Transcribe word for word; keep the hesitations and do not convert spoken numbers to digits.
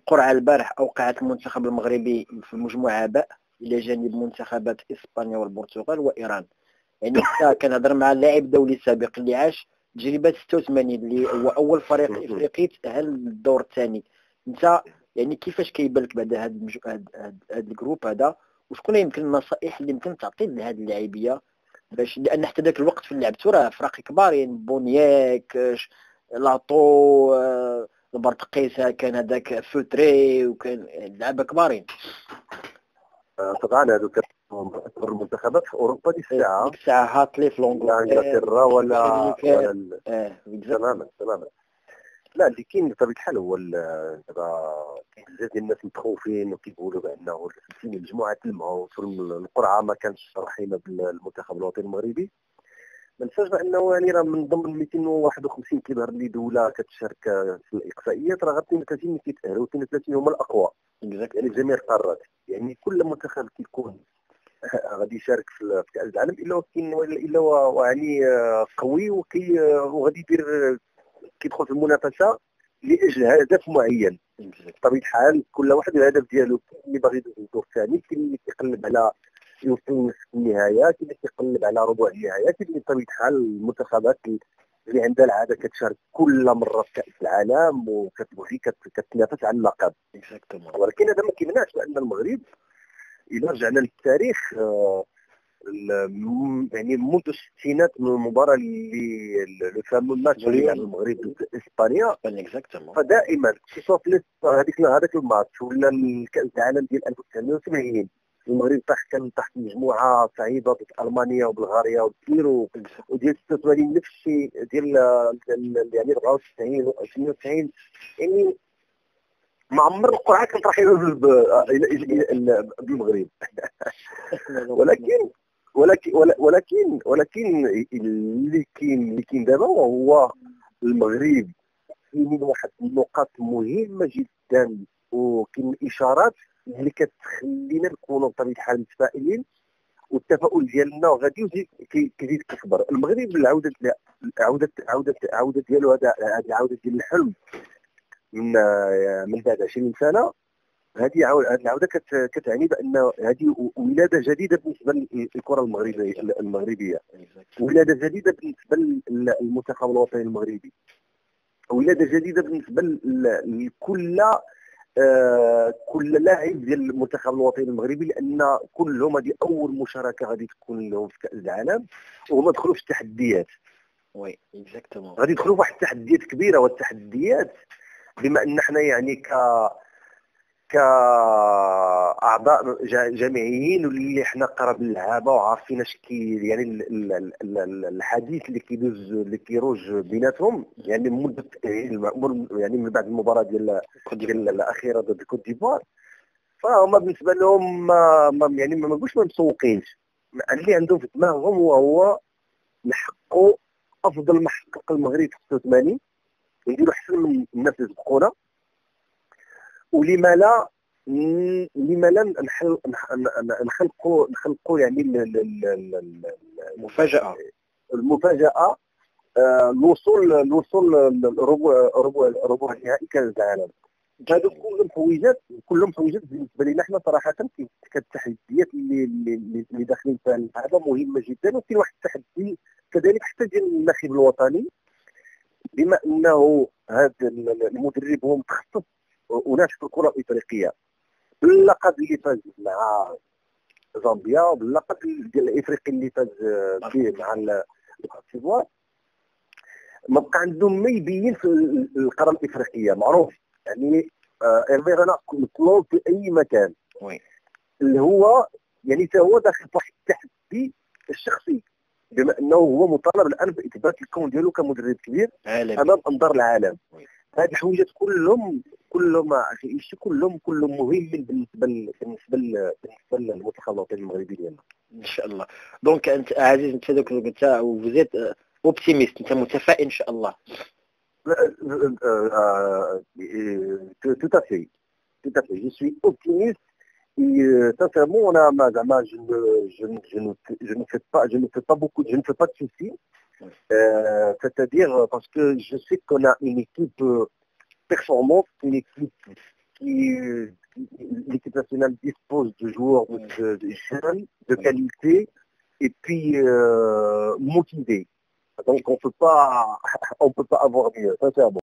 القرعة البارح أوقعت المنتخب المغربي في المجموعة باء إلى جانب منتخبات إسبانيا والبرتغال وإيران. يعني كنهضر مع لاعب دولي سابق اللي عاش تجربة ستة وثمانين اللي هو أول فريق إفريقي تأهل للدور الثاني. أنت يعني كيفاش كيبان لك بعد هذا المج... هاد... هاد... هاد الجروب هذا، وشكون يمكن النصائح اللي يمكن تعطي لهذه اللاعبيه باش، لان حتى ذاك الوقت في لعبتو راه فرق كبارين، بونياك، لاطو، البرتقيسه، كان هذاك فوتري، وكان لعبه كبارين. طبعا هذوك اكبر المنتخبات في اوروبا ديك الساعه ديك الساعه هاتلي في انجلترا ولا ولا اه تماما تماما. لا اللي كاين بطبيعه الحال هو دابا كاين بزاف ديال الناس متخوفين وكيقولوا بانه في مجموعه الموت والقرعه ما كانتش رحيمه بالمنتخب الوطني المغربي. ما ننساش بانه يعني راه من ضمن مئتين وواحد وخمسين كيظهر لي دوله كتشارك في الاقصائيات، راه غير اثنين وثلاثين اللي كيتاهلوا، اثنين وثلاثين هما الاقوى يعني جميع القارات. يعني كل منتخب كيكون غادي يشارك في كاس العالم الا كاين الا هو يعني قوي وكي وغادي يدير كيدخل في المنافسه لاجل هدف معين. بطبيعه الحال كل واحد الهدف ديالو، اللي باغي يدوز الدور الثاني، كاين اللي كيقلب على يوصل نصف النهايه، كاين اللي كيقلب على ربع النهايه، كاين اللي بطبيعه الحال المنتخبات اللي عندها العاده كتشارك كل مره في كاس العالم وكتبغي كتنافس على اللقب. ولكن هذا ما كيمنعش بان المغرب الا رجعنا للتاريخ يعني منذ الستينات، من المباراه اللي لو فامو ماتش اللي لعب المغرب ضد اسبانيا، فدائما سواء في هذيك هذاك الماتش ولا كاس العالم ديال ألف وتسعمائة وثمانين المغرب طاح كان تحت مجموعه صعيبه ضد المانيا وبلغاريا والكيرو، وديال ستة وثمانين نفس الشيء، ديال يعني أربعة وتسعين و اثنين وتسعين. يعني ما عمر القرعه كانت رحيمه بالمغرب. ولكن ولكن ولكن ولكن اللي كاين اللي كاين دابا هو المغرب فيه واحد النقاط مهمه جدا، وكاين اشارات اللي كتخلينا نكونوا بطبيعه الحال متفائلين، والتفاؤل ديالنا غادي كيزيد كيكبر. المغرب العوده عوده عوده عوده ديالو هذا هذه العوده ديال الحلم من من بعد عشرين سنه، هذه العوده كتعني بان هذه ولاده جديده بالنسبه للكره المغربيه المغربيه ولاده جديده بالنسبه للمنتخب الوطني المغربي، ولاده جديده بالنسبه لكل آه كل لاعب ديال المنتخب الوطني المغربي، لان كلهم هذه اول مشاركه غادي تكون لهم في كاس العالم، وهما دخلوا في التحديات. وي اكزاكتومون غادي يدخلوا في واحد التحديات كبيره، والتحديات بما ان احنا يعني ك كاعضاء جامعيين واللي حنا قرب للعابه وعارفين اش كي يعني الحديث اللي كيدوز اللي كيروج بيناتهم، يعني مده يعني من بعد المباراه ديال ديال الاخيره ضد كوت ديفوار، فهما بالنسبه لهم ما يعني ما نقولش ما مسوقينش، اللي عندهم في دماغهم هو هو نحققوا افضل ما حقق المغرب في ستة وثمانين ونديروا احسن من الناس اللي سبقونا. ولما لا لما لا نحل نخلقوا نخلقوا يعني المفاجاه المفاجاه الوصول الوصول لربع ربع ربع نهائي كاس العالم. هذو كلهم حويجات كلهم حويجات بالنسبه لنا احنا صراحه. كالتحديات اللي اللي داخلين فيها اللعبه مهمه جدا، وكاين واحد التحدي كذلك حتى ديال الناخب الوطني، بما انه هذا المدرب هو متخصص وناس في الكره الافريقيه، باللقب اللي فاز مع زامبيا وباللقب ديال الافريقي اللي فاز فيه مع الكوت ديفوار، ما بقى عندهم ما يبين في القاره الافريقيه معروف. يعني ايرفي رنا كلوب في اي مكان وي اللي هو يعني حتى هو داخل في واحد التحدي الشخصي، بما انه هو مطالب الان باثبات الكون ديالو كمدرب كبير عالمي امام انظار العالم. هذه الحوايج كلهم كلهم عرفتي كلهم كلهم مهمين بالنسبه بالنسبه بالنسبه للمنتخب الوطني المغربي ديالنا ان شاء الله. دونك انت عزيز انت دوك قلت وزيت اوبتيميست، انت متفائل ان شاء الله. tout à fait tout à fait je suis optimiste et sincèrement on a ma je ne je ne je ne je ne fais pas je ne fais pas beaucoup je ne fais pas de soucis, euh, c'est-à-dire parce que je sais qu'on a une équipe performante, une équipe qui, l'équipe nationale dispose de joueurs de, de, de jeunes, de qualité et puis euh, motivés. Donc on peut pas, on peut pas avoir mieux, sincèrement.